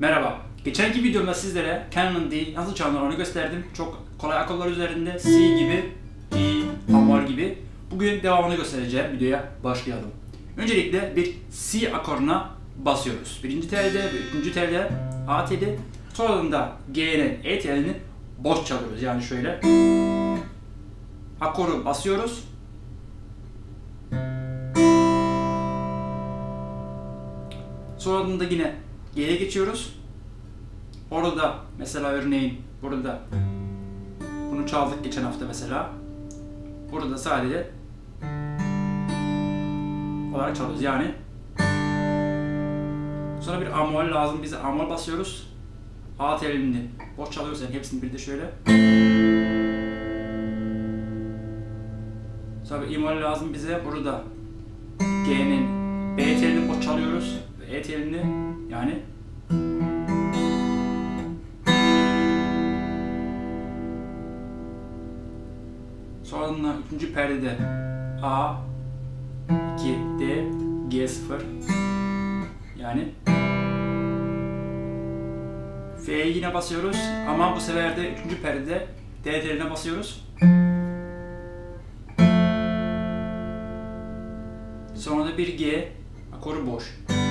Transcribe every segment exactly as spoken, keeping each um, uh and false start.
Merhaba. Geçenki videomda sizlere Canon D nasıl çalınır onu gösterdim. Çok kolay akorlar üzerinde C gibi, E, Amol gibi. Bugün devamını göstereceğim. Videoya başlayalım. Öncelikle bir C akoruna basıyoruz. Birinci telde, üçüncü telde, A teli. Sonra da G'nin, E telini boş çalıyoruz. Yani şöyle akoru basıyoruz. Sonra da yine G'ye geçiyoruz. Orada mesela örneğin burada bunu çaldık geçen hafta mesela. Burada sadece olarak çalıyoruz yani. Sonra bir amol lazım bize, amol basıyoruz. A telini boş çalıyoruz yani hepsini bir de şöyle. Sonra bir amol lazım bize. Burada G'nin B telini boş çalıyoruz. E telini yani. Sonra üçüncü perdede A, iki, D, G sıfır yani. F'ye yine basıyoruz ama bu sefer de üçüncü perdede D teline basıyoruz. Sonra da bir G, akoru boş.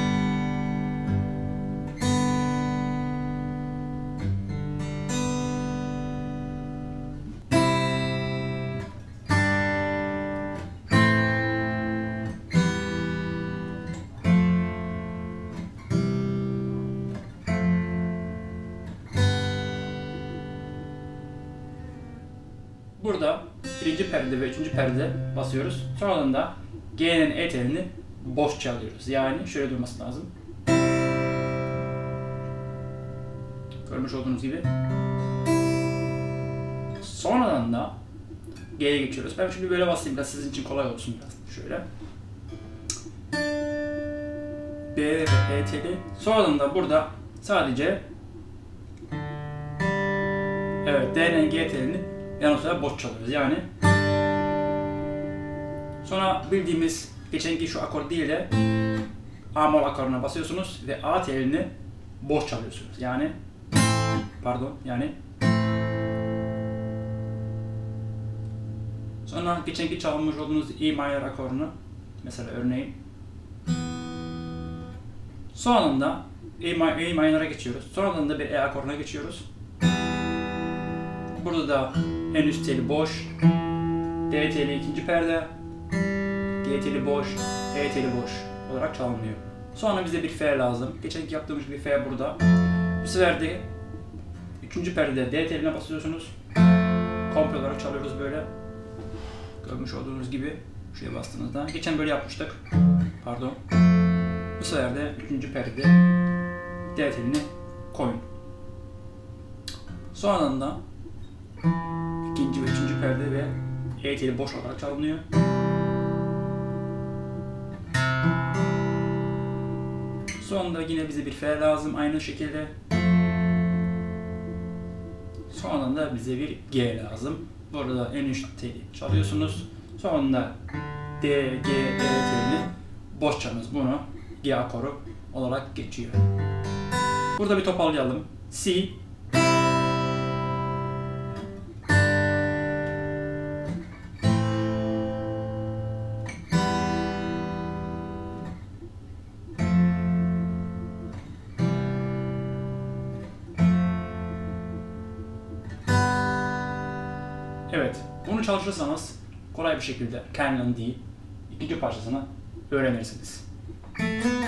Burada birinci perde ve üçüncü perde basıyoruz. Sonradan da G'nin E telini boş çalıyoruz. Yani şöyle durması lazım. Görmüş olduğunuz gibi. Sonradan da G'ye geçiyoruz. Ben şimdi böyle basayım biraz sizin için kolay olsun biraz. Şöyle. B ve E teli. Sonradan da burada sadece evet D'nin G telini yanı sıra boş çalıyoruz yani. Sonra bildiğimiz geçenki şu akor değil de Amol akoruna basıyorsunuz ve A telini boş çalıyorsunuz yani. Pardon yani. Sonra geçenki çalmış olduğunuz E minor akorunu mesela örneğin. Sonunda E minor'a geçiyoruz. Sonradan da bir E akoruna geçiyoruz. Burada da en üst teli boş, D teli ikinci perde, G teli boş, E teli boş olarak çalınıyor. Sonra bize bir F lazım. Geçenki yaptığımız bir F burada. Bu sefer de üçüncü perdede D teline basıyorsunuz. Komple olarak çalıyoruz böyle. Görmüş olduğunuz gibi şuraya bastığınızda. Geçen böyle yapmıştık. Pardon. Bu sefer de üçüncü perdede D telini koyun. Sonradan da ikinci ve üçüncü perde ve E teli boş olarak çalınıyor. Sonunda yine bize bir F lazım aynı şekilde. Sonradan da bize bir G lazım. Burada en üst teli çalıyorsunuz. Sonunda D, G, E telini boş çalıyorsunuz. Bunu G akoru olarak geçiyor. Burada bir toparlayalım. C, evet, bunu çalışırsanız kolay bir şekilde Canon D ikinci parçasını öğrenirsiniz.